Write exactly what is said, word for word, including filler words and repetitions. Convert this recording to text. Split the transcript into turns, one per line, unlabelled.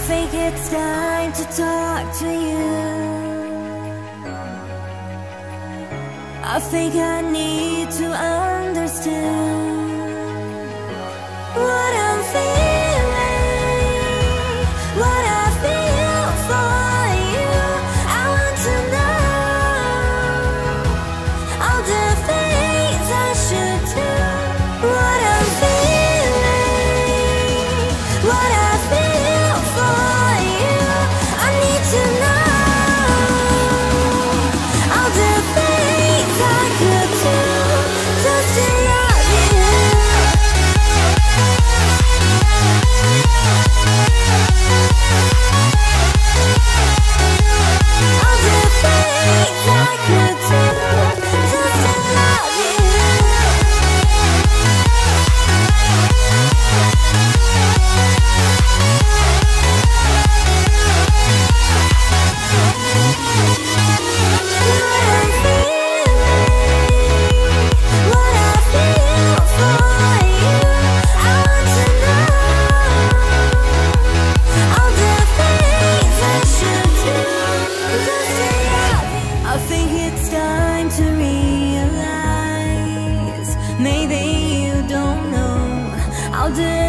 think it's time to talk to you. I think I need to understand what I'm feeling, what I feel for you. I want to know all the things I should do. What I'm feeling, what I feel for you. I need to know all the things I could do just to love you. All the things I could do just to love you. Maybe you don't know all the